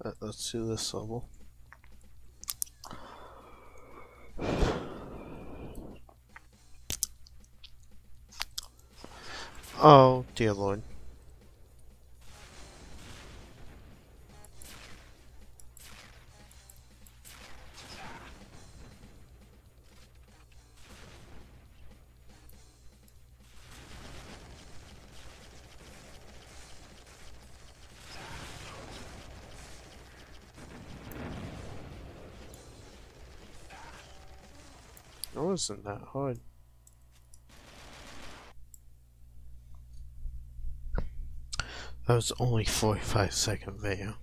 Let's do this level. Oh, dear Lord. It wasn't that hard. That was only 45-second video.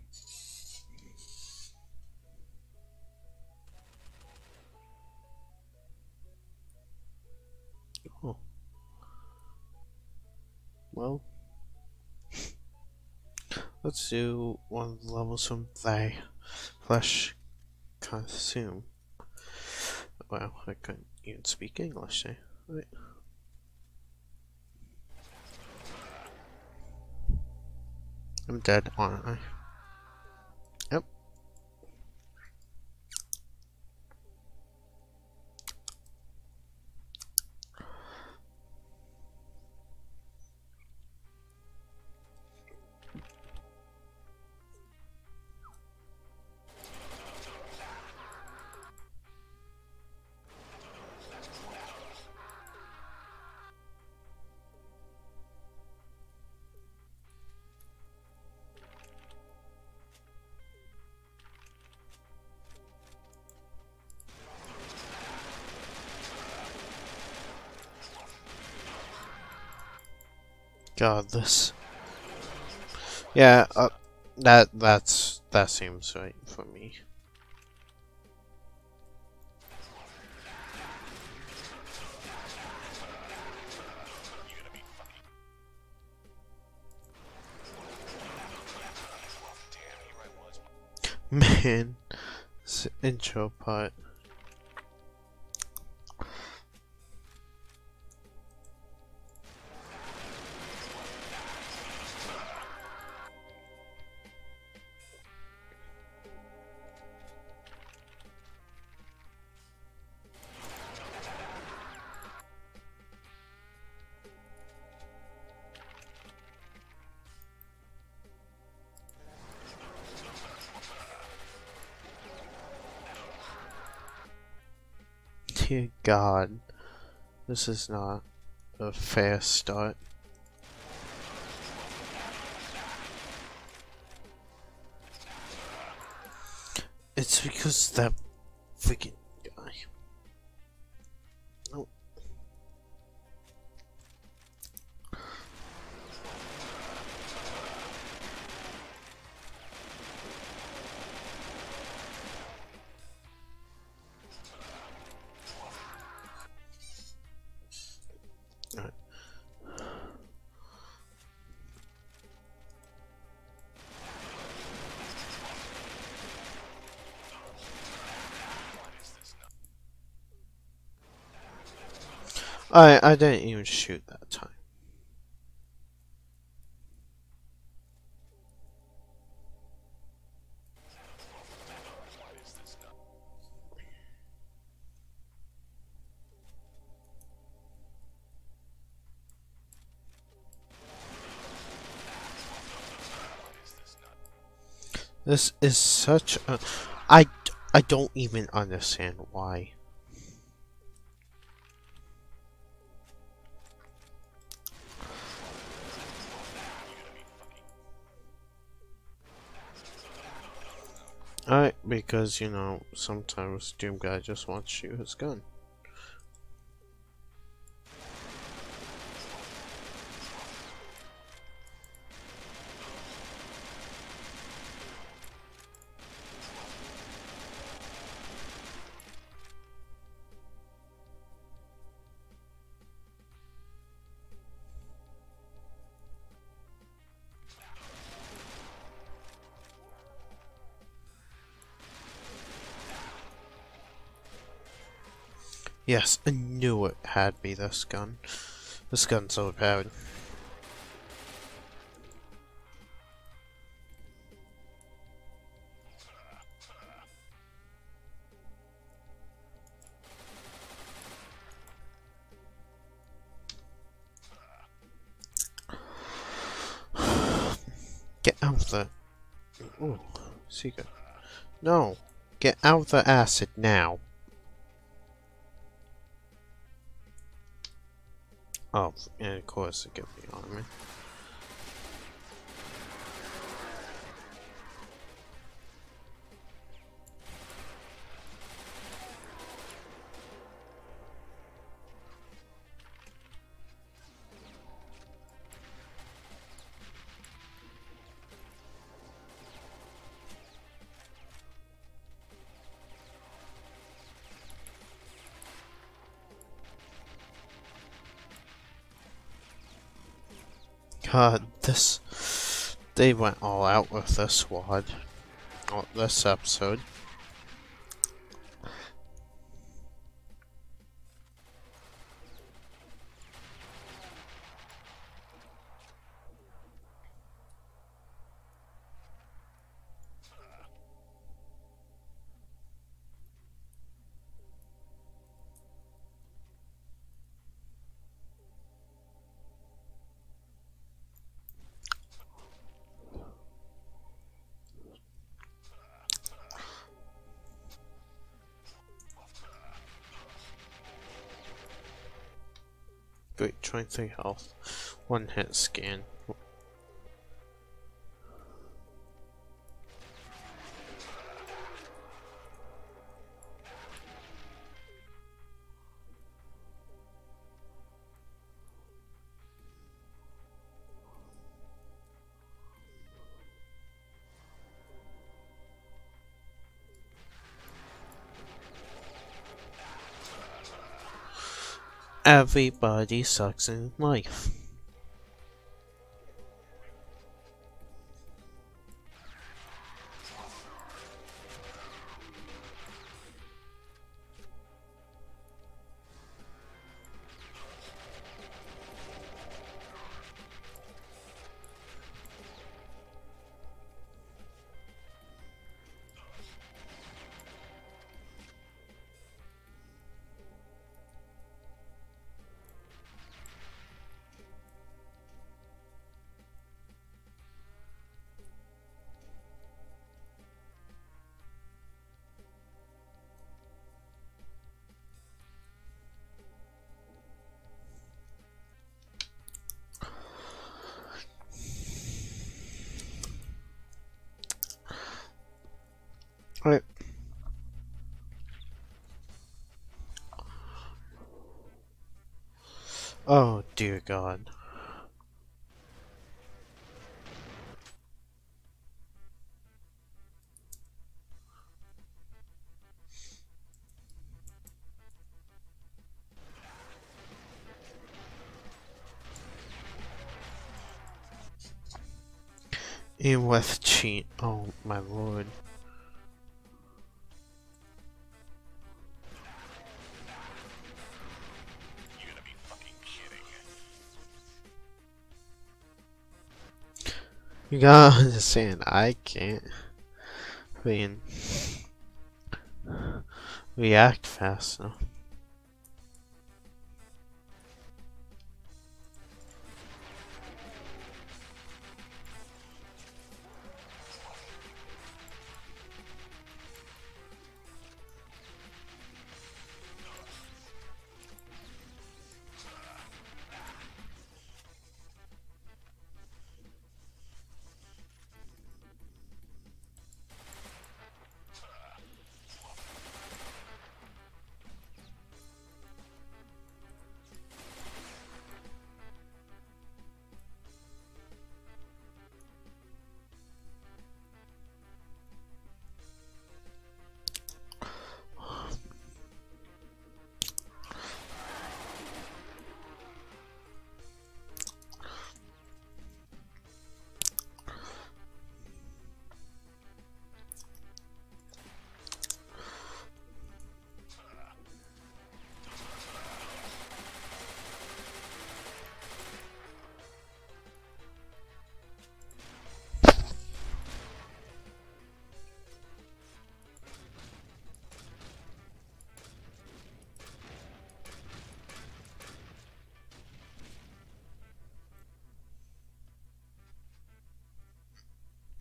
Oh. Well, let's do one of the levels from Thy Flesh Consume. Wow, I couldn't even speak English there. Wait. I'm dead, aren't I? Yep. God, this. Yeah, that seems right for me. Man, this intro part. Dear God, this is not a fair start. It's because that freaking guy. No. Alright. I didn't even shoot that time. This is such a... I don't even understand why. Alright, because, you know, sometimes Doom Guy just wants to shoot his gun. Yes, I knew it had me, this gun. This gun's so bad. Get out the... Ooh, secret. No! Get out the acid now! Oh, and of course it gets me on me. God, this... They went all out with this squad. Oh, this episode. Great, 23 health. One hit scan. Everybody sucks in life. Right. Oh dear God. And with cheat. Oh my lord. You gotta be fucking kidding. You gotta understand, I can't react fast enough.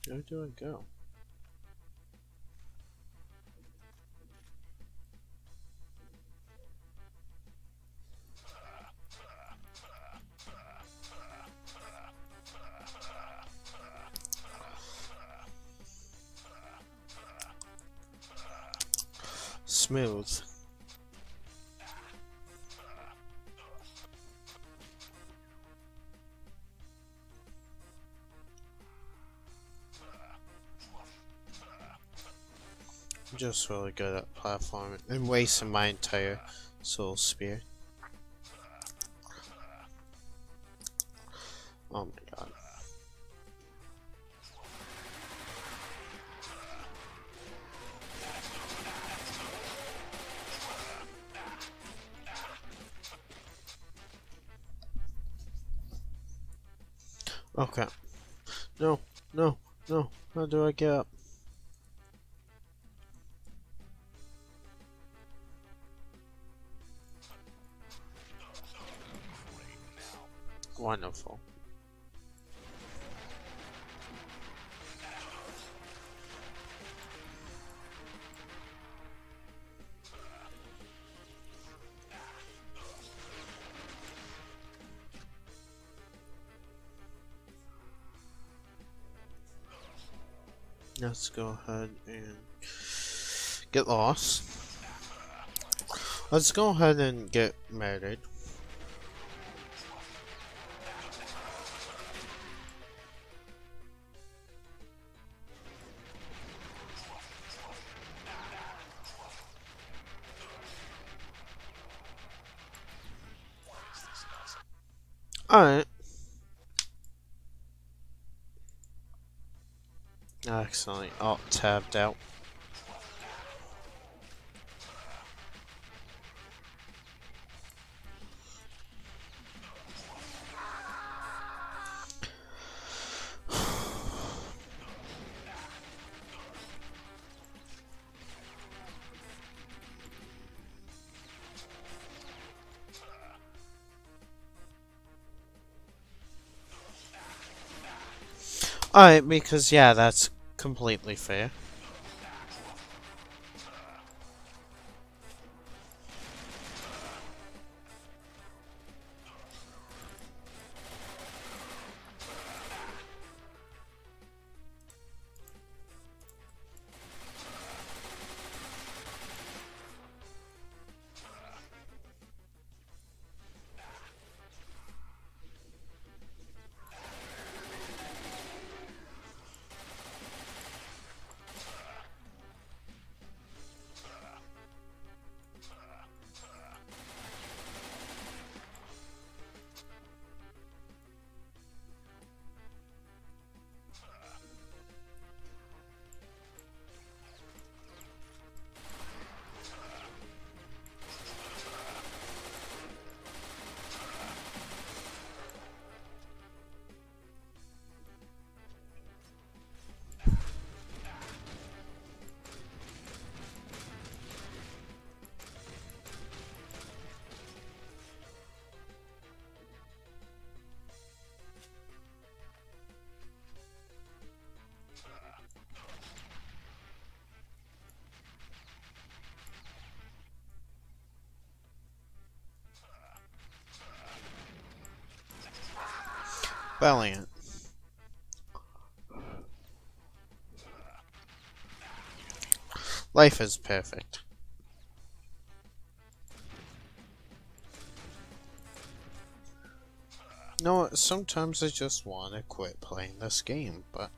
Where do I go? Smooth. I'm just really good at platforming and wasting my entire soul spear. Oh my god. Okay. No, no, no. How do I get up? Wonderful. Let's go ahead and get lost. Let's go ahead and get murdered. Alright. Accidentally alt-tabbed out. Alright, because yeah, that's completely fair. Valiant. Life is perfect. You know what, sometimes I just want to quit playing this game, but...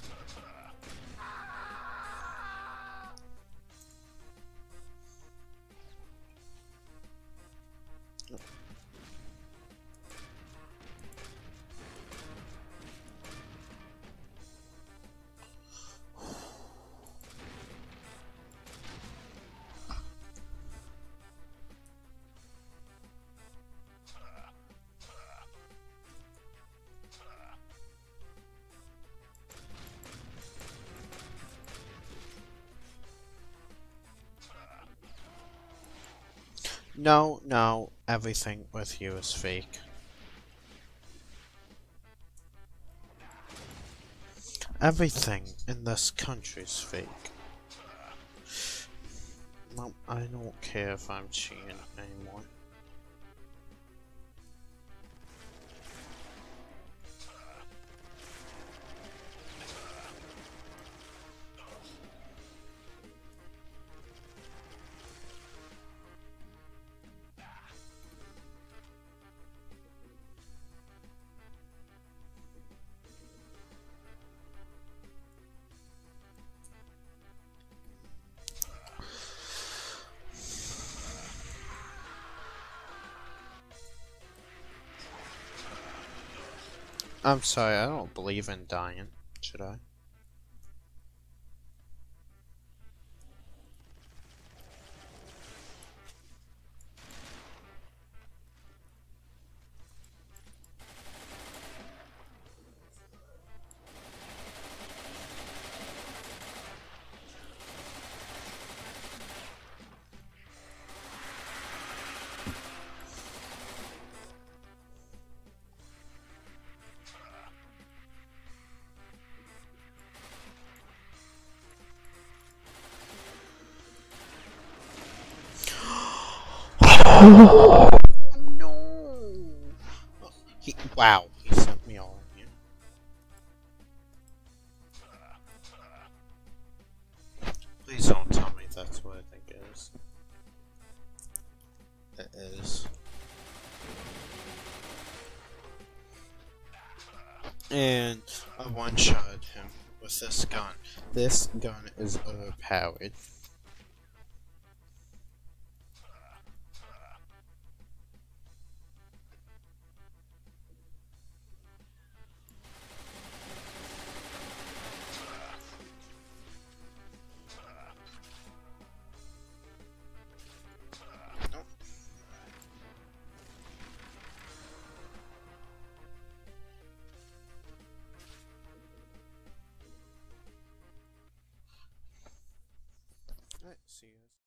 No, no, everything with you is fake. Everything in this country is fake. No, I don't care if I'm cheating anymore. I'm sorry, I don't believe in dying, should I? No! Wow, he sent me all in here. Please don't tell me that's what I think it is. It is. And I one-shot him with this gun. This gun is overpowered. Alright, see you guys.